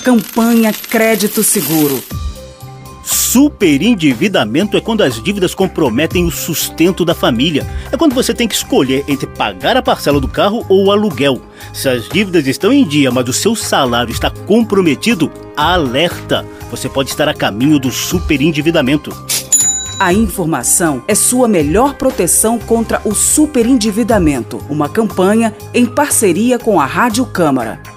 Campanha Crédito Seguro. Superendividamento é quando as dívidas comprometem o sustento da família. É quando você tem que escolher entre pagar a parcela do carro ou o aluguel. Se as dívidas estão em dia, mas o seu salário está comprometido, alerta! Você pode estar a caminho do superendividamento. A informação é sua melhor proteção contra o superendividamento. Uma campanha em parceria com a Rádio Câmara.